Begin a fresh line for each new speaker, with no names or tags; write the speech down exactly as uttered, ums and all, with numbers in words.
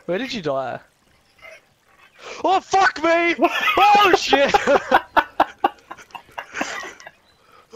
Where did you die? Oh fuck me! Oh shit!